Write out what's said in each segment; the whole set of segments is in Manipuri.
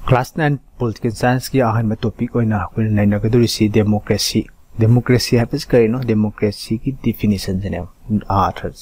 Class 9 political science की अहम topic ओइना अखोइना नाइनागदुरिसि democracy. Democracy हाइबस करिनो democracy की definition जने आर्थस.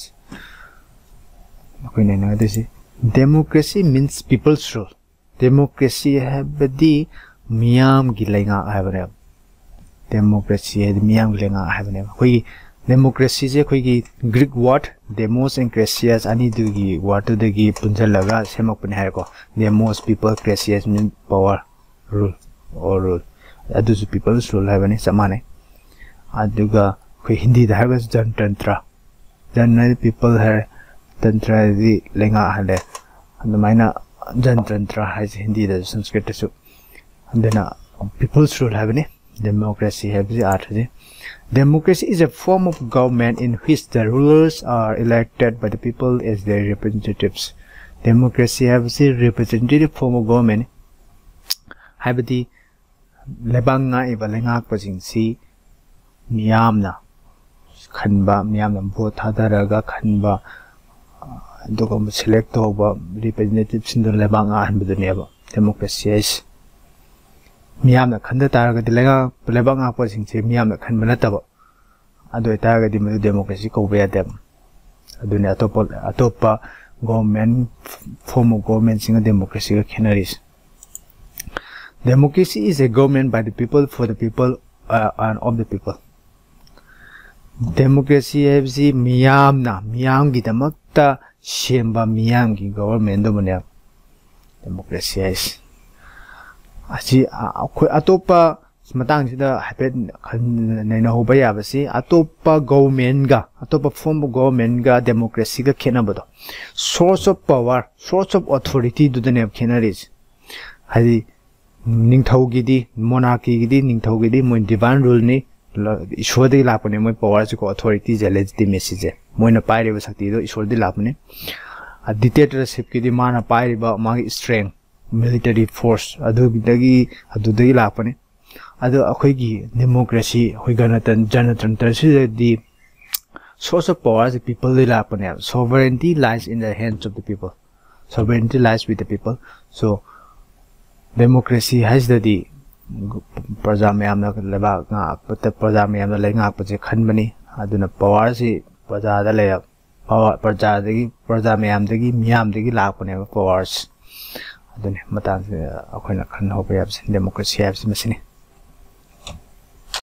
अखोइना नाइनागदुरिसि democracy means people's rule. Democracy हाइबदि मियाम की लेंगा हाइबने. Democracy है मियाम की लेंगा हाइबने. कोई democracy जे कोई की Greek word demos and crasias ani dugi word dugi punjalaga semak pun hai ko demos people crasias mean power rule or rule adu people's rule hai bani samane aduga koi hindi da hai jantantra janna people hai tantra di lenga hale andamaina jantantra hai hindi da sanskrit su andena people's rule hai bani democracy hai bi art hai. Democracy is a form of government in which the rulers are elected by the people as their representatives. Democracy has a representative form of government. Habiti lebanga ibalenga pajingsi miyamna khanba miyamna vote hadaraga khanba dogo select hoba representatives in the lebanga hanbuduneba. Democracy is मियामना खंड तारगदि लेबांगा पसिंगसे मियामना खंब नतबो अदो तारगदि मदु डेमोक्रेसी कोबे यादे अदुने अतोपा गवर्नमेंट फॉर्म ऑफ गवर्नमेंट सिंग डेमोक्रेसी का खेनरिस. Democracy is a government by the people for the people and of the people. Democracy है मियाम की दमकता शेंबा मियाम की गवर्नमेंट दो बने. Democracy है असी कोई अतोपा मतंग सिदा हाइपेट नैना होबा याबसी अतोपा गवर्नमेंट गा अतोपा फॉर्म ऑफ गवर्नमेंट गा डेमोक्रेसी का खेनाबदो source of power source of authority दुदने खेनारिस हादि निंगथौगिदि मोनार्की निंगथौगिदि मोय डिवाइन रूल नि ईश्वरदि लापने मोय पावर से को अथॉरिटी जे लेजिटिमेसी जे मोयना पाइरेबा शक्ति दो ईश्वरदि लापने डिक्टेटरशिप की माना पाइरेबा मागी strength military force adudagi lapane adu akhoi democracy hoi ganatantra the source of power the people lapane. Sovereignty lies in the hands of the people. Sovereignty lies with the people. So democracy has the praja mayamna leba nga pata praja mayamna le nga paje khanbani aduna power si praja da le power praja mayam dagi lapane powers. अदुने मतंग से अखोइना खन होबे याबसे डेमोक्रेसी याबसे मसिने.